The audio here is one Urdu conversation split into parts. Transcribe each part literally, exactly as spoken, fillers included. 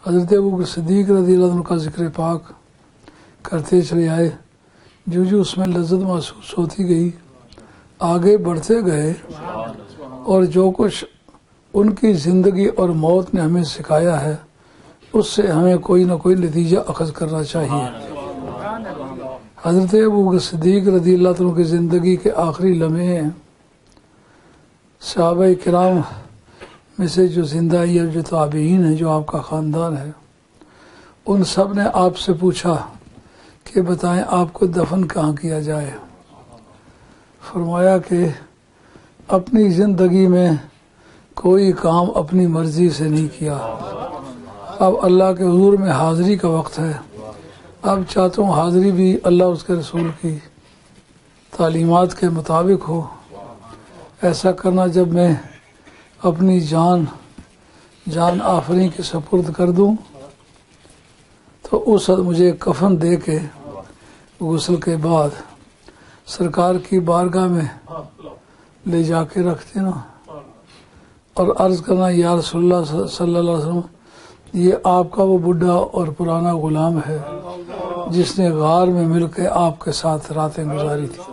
حضرت ابو صدیق رضی اللہ عنہ کا ذکر پاک کرتے چلے آئے، جو جو اس میں لذت محسوس ہوتی گئی آگے بڑھتے گئے، اور جو کچھ ان کی زندگی اور موت نے ہمیں سکھایا ہے اس سے ہمیں کوئی نہ کوئی نتیجہ اخذ کرنا چاہیے۔ حضرت ابو صدیق رضی اللہ عنہ کی زندگی کے آخری لمحے ہیں، صحابہ کرام میں سے جو زندہ یا جو تابعین ہیں، جو آپ کا خاندان ہے، ان سب نے آپ سے پوچھا کہ بتائیں آپ کو دفن کہاں کیا جائے؟ فرمایا کہ اپنی زندگی میں کوئی کام اپنی مرضی سے نہیں کیا، اب اللہ کے حضور میں حاضری کا وقت ہے، اب چاہتا ہوں حاضری بھی اللہ اس کے رسول کی تعلیمات کے مطابق ہو۔ ایسا کرنا جب میں اپنی جان جان آفرین کے سپرد کر دوں تو اس وقت مجھے کفن دے کے غسل کے بعد سرکار کی بارگاہ میں لے جا کے رکھ دینا اور عرض کرنا یا رسول اللہ صلی اللہ علیہ وسلم، یہ آپ کا وہ بڈھا اور پرانا غلام ہے جس نے غار میں مل کے آپ کے ساتھ راتیں گزاری تھی۔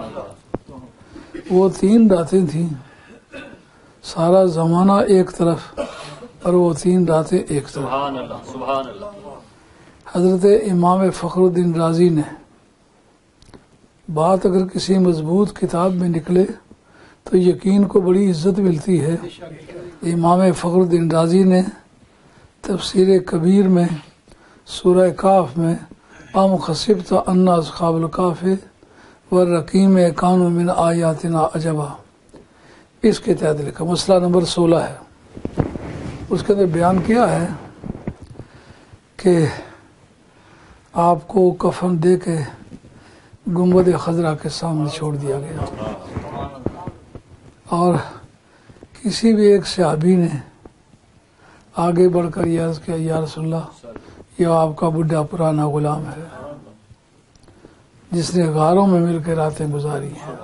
وہ تین راتیں تھیں، سارا زمانہ ایک طرف اور وہ تین راتیں ایک طرف۔ حضرت امام فخر الدین رازی نے بات اگر کسی مضبوط کتاب میں نکلے تو یقین کو بڑی عزت ملتی ہے۔ امام فخر الدین رازی نے تفسیر کبیر میں سورہ کاف میں ام خسبت ان اصحاب الکاف والرقیم کانوا من آیاتنا عجبا، اس کے تحت لکھا، مسئلہ نمبر سولہ ہے۔ اس کے اندر بیان کیا ہے کہ آپ کو کفن دے کے گنبد خضرا کے سامنے چھوڑ دیا گیا، اور کسی بھی ایک صحابی نے آگے بڑھ کر یہ عرض کیا یا رسول اللہ، یہ آپ کا بڈھا پرانا غلام ہے جس نے غاروں میں مل کے راتیں گزاری ہیں،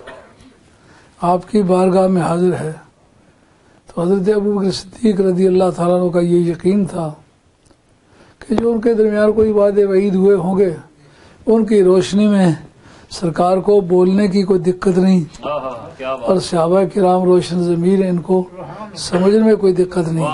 آپ کی بارگاہ میں حاضر ہے۔ تو حضرت ابو صدیق رضی اللہ تعالیٰ عنہ کا یہ یقین تھا کہ جو ان کے درمیان کوئی وعدے وعید ہوئے ہوں گے ان کی روشنی میں سرکار کو بولنے کی کوئی دقت نہیں، اور صحابہ کرام روشن ضمیر ان کو سمجھنے میں کوئی دقت نہیں۔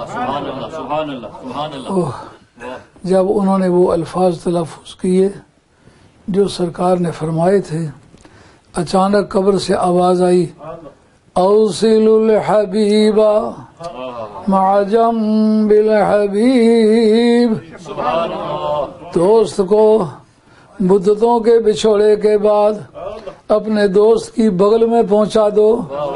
جب انہوں نے وہ الفاظ تلفظ کیے جو سرکار نے فرمائے تھے، اچانک قبر سے آواز آئی، اوصل الحبیب مع جنب الحبیب، دوست کو مدتوں کے بچھوڑے کے بعد اپنے دوست کی بغل میں پہنچا دو۔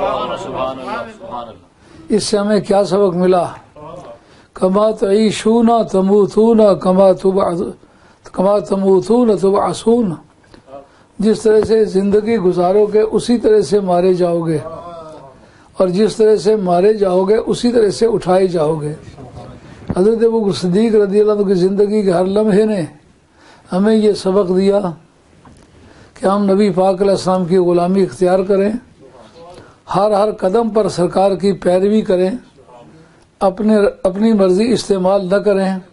اس سے ہمیں کیا سبق ملا؟ کما تعیشون تموتون کما کما تموتون تبعثون، جس طرح سے زندگی گزارو گے اسی طرح سے مارے جاؤ گے، اور جس طرح سے مارے جاؤ گے اسی طرح سے اٹھائے جاؤ گے۔ حضرت ابو صدیق رضی اللہ عنہ کی زندگی کے ہر لمحے نے ہمیں یہ سبق دیا کہ ہم نبی پاک علیہ السلام کی غلامی اختیار کریں، ہر ہر قدم پر سرکار کی پیروی کریں، اپنے اپنی مرضی استعمال نہ کریں،